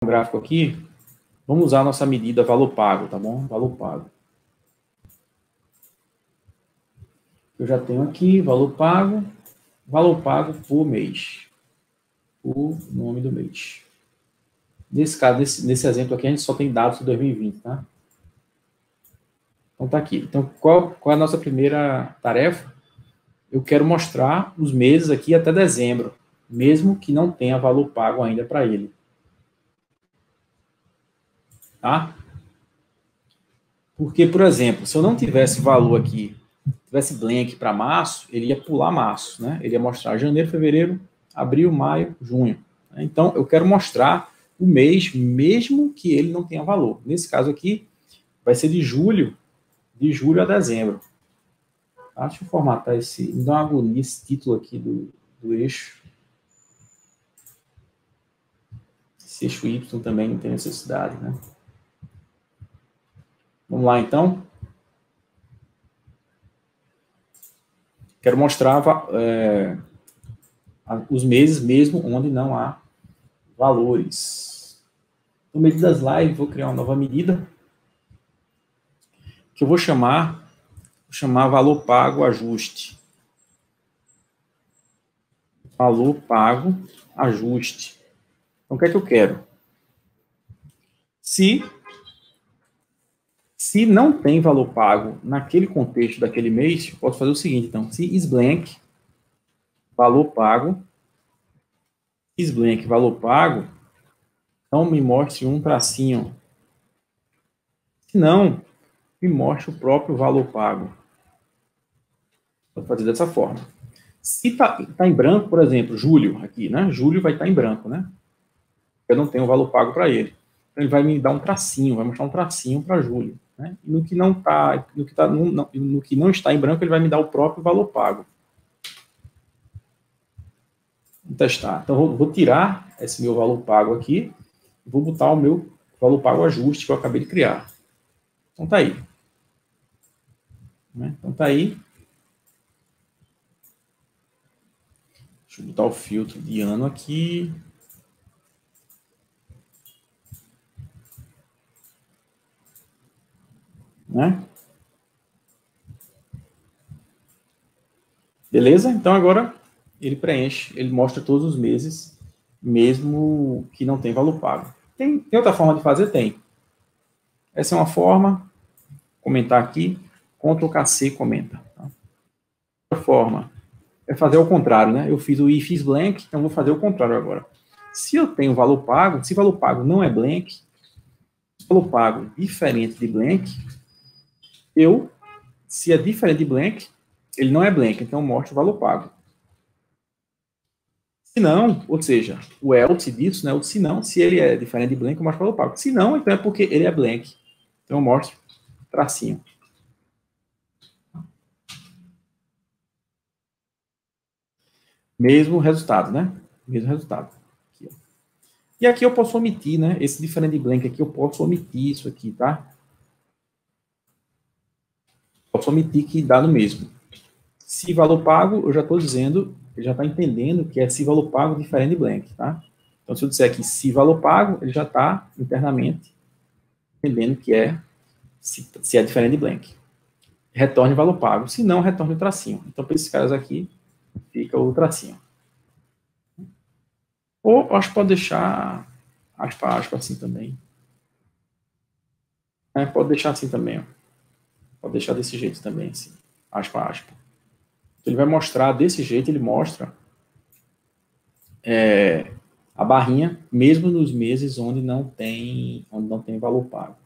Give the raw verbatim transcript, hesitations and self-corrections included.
o gráfico aqui, vamos usar a nossa medida valor pago, tá bom? Valor pago. Eu já tenho aqui valor pago, valor pago por mês. O nome do mês. Nesse caso, nesse, nesse exemplo aqui, a gente só tem dados de dois mil e vinte, tá? Então, tá aqui. Então, qual, qual é a nossa primeira tarefa? Eu quero mostrar os meses aqui até dezembro, mesmo que não tenha valor pago ainda para ele. Tá? Porque, por exemplo, se eu não tivesse valor aqui, tivesse blank para março, ele ia pular março, né? Ele ia mostrar janeiro, fevereiro, abril, maio, junho. Então, eu quero mostrar o mês, mesmo que ele não tenha valor. Nesse caso aqui, vai ser de julho, de julho a dezembro. Tá? Deixa eu formatar esse, me dá uma agonia esse título aqui do, do eixo. Esse eixo Y também não tem necessidade, né? Vamos lá, então. Quero mostrar é, os meses mesmo onde não há valores. No medidas live, vou criar uma nova medida que eu vou chamar, vou chamar valor pago ajuste. Valor pago ajuste. Então, o que é que eu quero? Se, se não tem valor pago naquele contexto daquele mês, eu posso fazer o seguinte, então, se isBlank, valor pago, isBlank, valor pago, então me mostre um tracinho. Se não, me mostre o próprio valor pago. Vou fazer dessa forma. Se está tá em branco, por exemplo, julho, aqui, né? Julho vai estar tá em branco, né? Eu não tenho valor pago para ele. Então, ele vai me dar um tracinho, vai mostrar um tracinho para julho. Né? E no que não tá, no que tá, no, no, no que não está em branco, ele vai me dar o próprio valor pago. Vou testar. Então, vou, vou tirar esse meu valor pago aqui e vou botar o meu valor pago ajuste que eu acabei de criar. Então, tá aí. Né? Então, tá aí. Deixa eu botar o filtro de ano aqui. Né? Beleza? Então, agora ele preenche, ele mostra todos os meses, mesmo que não tem valor pago. Tem, tem outra forma de fazer? Tem. Essa é uma forma, comentar aqui, control K C comenta. Tá? Outra forma é fazer o contrário, né? Eu fiz o if is blank, então vou fazer o contrário agora. Se eu tenho valor pago, se valor pago não é blank, valor pago diferente de blank, eu, se é diferente de blank, ele não é blank, então eu mostro o valor pago. Se não, ou seja, o else disso, né? O se não, se ele é diferente de blank, eu mostro o valor pago. Se não, então é porque ele é blank. Então eu mostro tracinho. Mesmo resultado, né? Mesmo resultado. Aqui, ó. E aqui eu posso omitir, né? Esse diferente de blank aqui, eu posso omitir isso aqui, tá? Posso omitir que dá no mesmo. Se valor pago, eu já estou dizendo, ele já está entendendo que é se valor pago diferente de blank, tá? Então, se eu disser aqui se valor pago, ele já está internamente entendendo que é se, se é diferente de blank. Retorne valor pago. Se não, retorne o tracinho. Então, para esses caras aqui, fica o tracinho. Ou acho que pode deixar aspa, aspa assim também. É, pode deixar assim também. Ó. Pode deixar desse jeito também, assim. Aspa, aspa. Então, ele vai mostrar desse jeito, ele mostra é, a barrinha, mesmo nos meses onde não tem, onde não tem valor pago.